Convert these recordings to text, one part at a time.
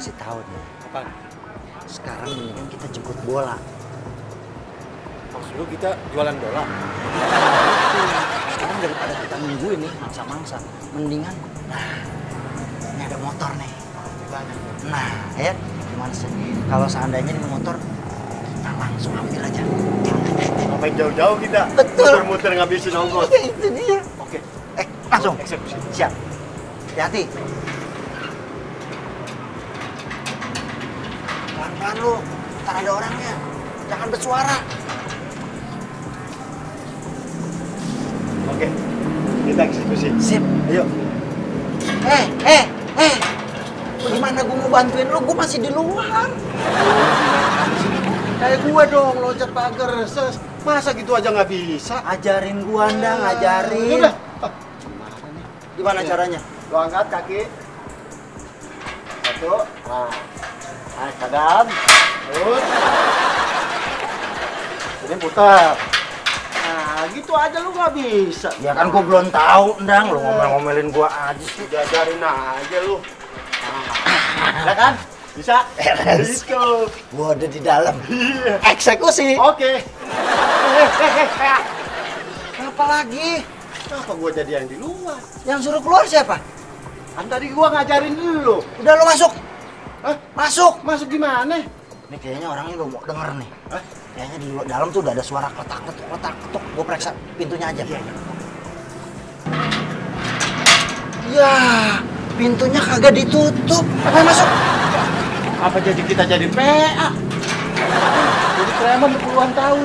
kasih tahu nih. Apa? Sekarang mendingan kita jemput bola. Maksud lu kita jualan bola? Sekarang daripada kita nungguin nih mangsa-mangsa, mendingan, nah, ini ada motor nih. Banyak. Nah, ya, gimana sih? Kalau seandainya ini motor, kita langsung ambil aja. Ngapain jauh-jauh kita? Betul. Muter-muter ngabisin ongkos. Itu dia. Oke. Langsung. Eksekusi. Siap. Hati-hati. Pelan-pelan lu, ntar ada orangnya. Jangan bersuara. Oke. Kita eksekusi. Sip. Ayo. Gimana gue mau bantuin lu? Gue masih di luar. Kayak gua dong, loncat pagar. Masa gitu aja nggak bisa? Ajarin gua, Anda, ngajarin. Udah. Gimana caranya? Lu angkat kaki. Satu. Nah. Naik kadang. Terus. Ini putar. Nah, gitu aja lu nggak bisa. Ya kan gua belum tahu, Ndang. Lu ngomel-ngomelin gua aja sih. Diajarin aja lu. Ya kan? Bisa? Beres. Gitu. Gua ada di dalam. Iya. Eksekusi. Oke. Apa lagi? Kenapa gua jadi yang di luar? Yang suruh keluar siapa? Kan tadi gua ngajarin lu. Udah lu masuk. Hah? Masuk. Masuk gimana? Ini kayaknya orangnya lu mau denger nih. Hah? Kayaknya di dalam tuh udah ada suara kletak-ketuk. Gua periksa pintunya aja. Iya. Ya, pintunya kagak ditutup. Apa masuk? Apa jadi kita jadi PA? Jadi preman puluhan tahun.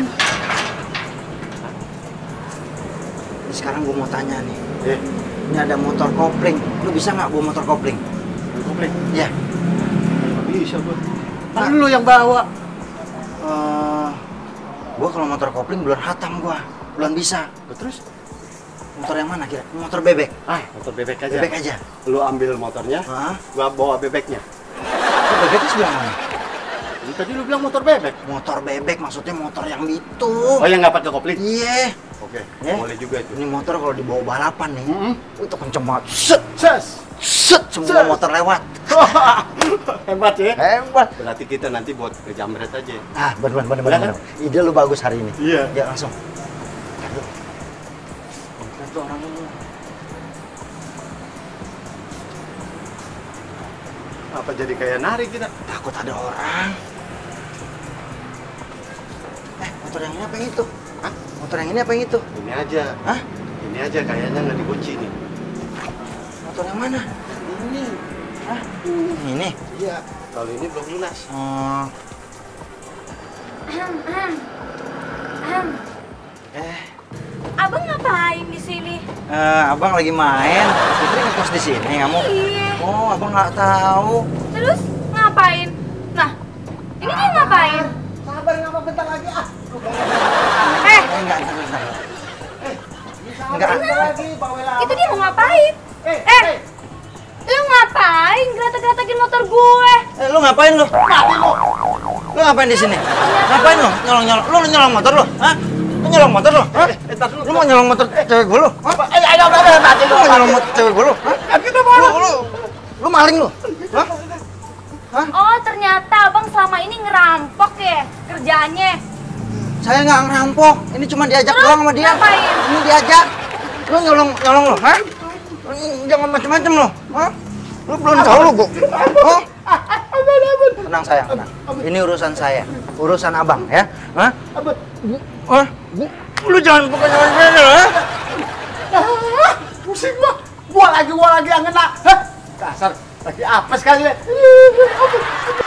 Ini sekarang gua mau tanya nih. Ini Ini ada motor kopling. Lu bisa nggak bawa motor kopling? kopling. Iya. Nggak bisa gua. Kan lu yang bawa. Gua kalau motor kopling belum hatam gua. Belum bisa. Terus? Motor yang mana kira? Motor bebek. Motor bebek aja. Bebek aja. Lu ambil motornya, Hah? gua bawa bebeknya. Kok bebeknya sebelah mana? Ini tadi lu bilang motor bebek. Motor bebek maksudnya motor yang itu. Oh, yang nggak pakai kopling? Iya. Oke, Ya. boleh juga itu. Ini motor kalau dibawa balapan nih, itu kenceng banget. Ses. Semua motor lewat. Hebat ya. Hebat. Berarti kita nanti buat ke Jamret aja. Ah, bener. Ya kan? Ide lu bagus hari ini. Iya. Ya langsung. Aduh. Itu orangnya. Apa jadi kayak nari kita? Takut ada orang. Motor yang ini apa yang itu? Hah? Motor yang ini apa yang itu? Ini aja. Hah? Ini aja kayaknya nggak dikunci nih. Motor yang mana? Ini. Hah? Ini? Iya. Kalau ini belum lunas. Oh. Abang ngapain di sini? Abang lagi main. Putri ngekos di sini kamu? Iya. Oh, abang nggak tahu. Terus ngapain? Nah, ini dia ngapain? Sabar ngapa bentar lagi ah. Enggak. Enggak. lagi bawel Itu dia mau ngapain? Lu ngapain geratak-geratakin motor gue? Lu ngapain lu? Lu ngapain di sini? Ngapain lu? Nyolong-nyolong. Lu nyolong motor lu? Hah? Lu nyolong motor lu? Hah? Lu mau nyolong motor cewek gue lu? Hah? Ayo, mati Lu mau nyolong motor cewek gue lu? Hah? Lu maling lu? Hah? Oh, ternyata abang selama ini ngerampok ya kerjaannya. Saya nggak ngerampok. Ini cuma diajak Terus doang sama dia. ngapain? Ini diajak. Lu nyolong lu, hah? Jangan macem-macem lu, hah? Lu belum tahu lu, Bu. Oh? Tenang sayang, tenang. Ini urusan saya, urusan abang ya. Hah? Hah? Lu jangan bukan nyolong, hah? Pusing gua lagi yang kena. Dasar lagi apes kali ya.